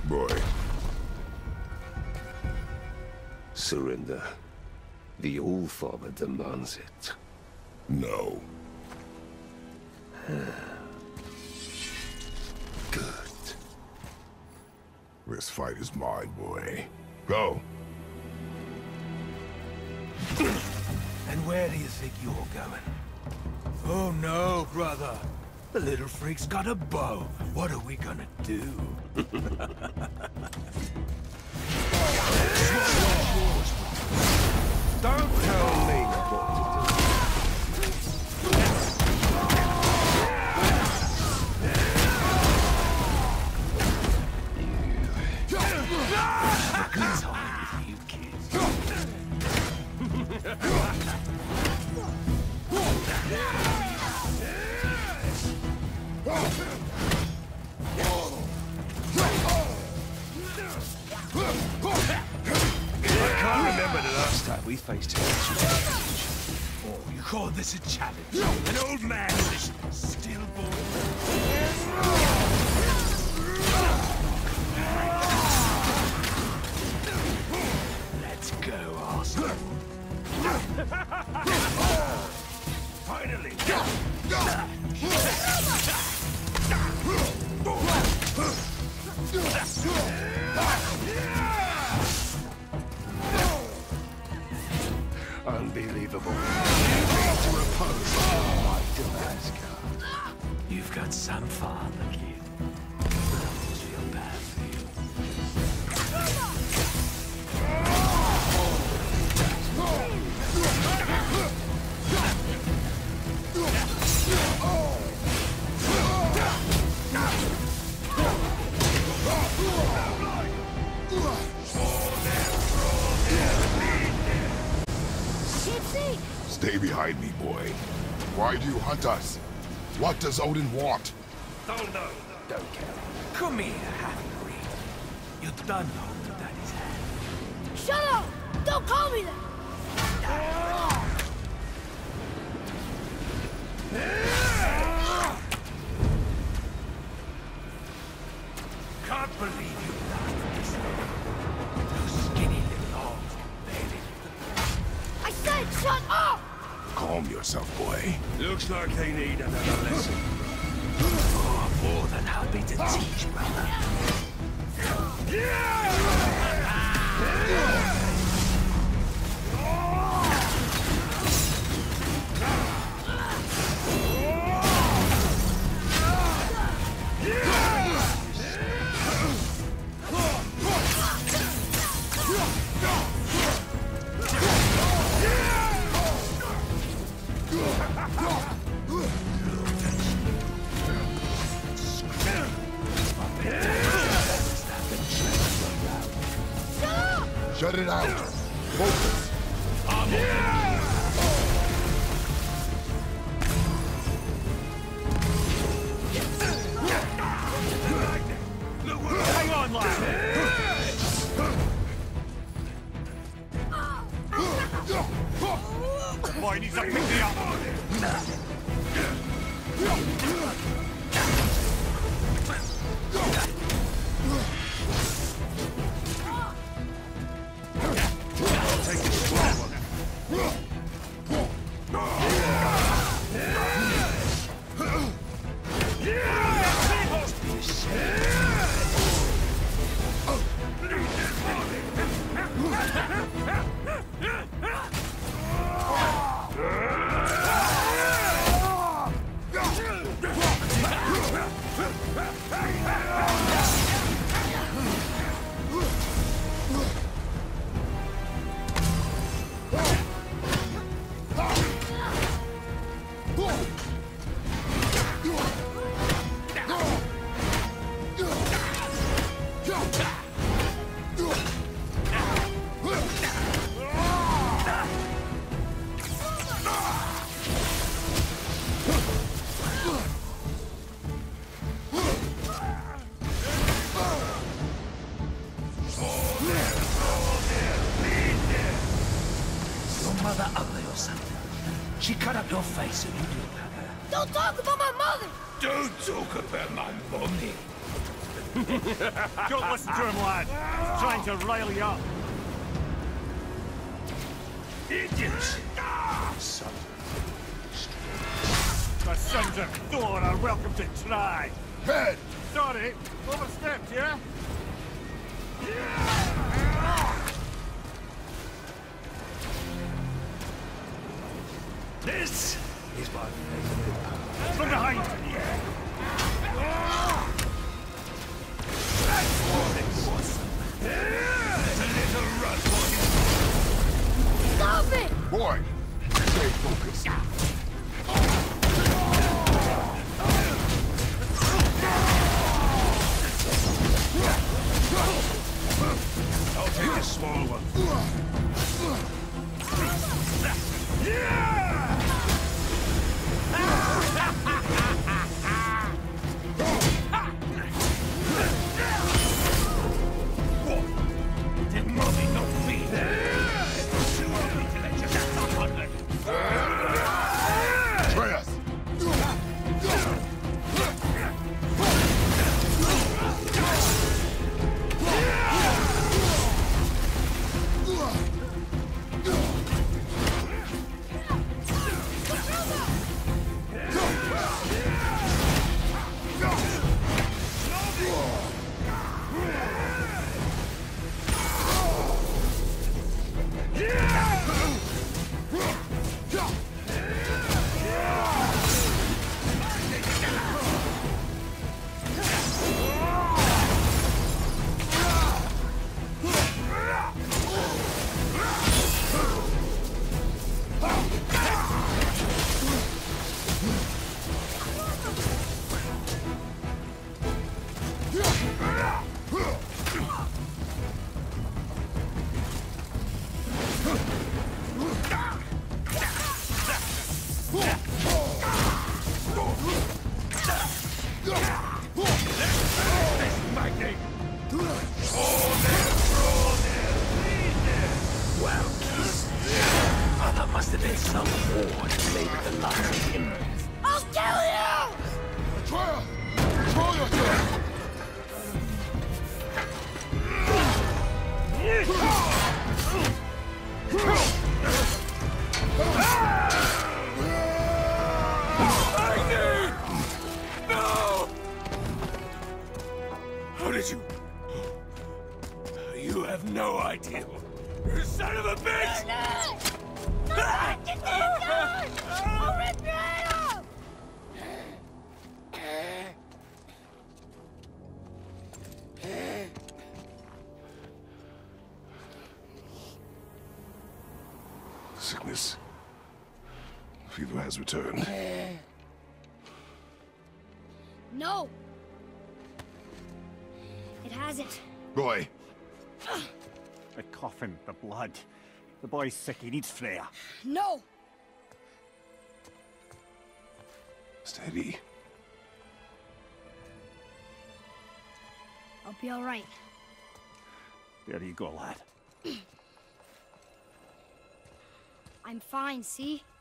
boy. Surrender. The All-Father demands it. No. Good. This fight is mine, boy. Go. And where do you think you're going? Oh no, brother. The little freak's got a bow. What are we gonna do? Don't tell me what to do. Good time with you kids. I can't remember the last time we faced him. Oh, you call this a challenge? An old man who is stillborn? Let's go, Arsenal. Finally! Unbelievable. You need to repose my Damascus. You've got some fun, kid. I feel bad for you. Stay behind me, boy. Why do you hunt us? What does Odin want? Don't know. Don't care. Come here, half-breed. You done hold Daddy's hand. Shut up! Don't call me that! Can't believe you done this. You skinny little hogs, baby. I said shut up! Calm yourself, boy. Looks like they need another lesson. Oh, more than happy to teach, brother. Shut it out. Focus. Hang on, lad. Boy, he needs to pick me up. Take it slow. Mother ugly or something. She cut up your face and you look at her. Don't talk about my mother! Don't talk about my mommy. Don't listen to him, lad. He's trying to rile you up. Idiots! The sons of Thor are welcome to try. Head! Sorry, overstepped, yeah? This is my favorite. From behind! That's awesome. There's a little run for you. Stop it! Boy, stay focused. I'll take a small one. Did Mommy not feed there? Too early to let you get up on it. Atreus! Must have been some horde made with the likes of him. I'll kill you! Atreus! Control yourself! No! How did you... You have no idea. You son of a bitch! Get these guys! I'll rip your head off! Sickness. Fever has returned. No! It hasn't. Boy, The coffin, the blood. The boy's sick, he needs Freya. No! steady. I'll be alright. There you go, lad. I'm fine, see?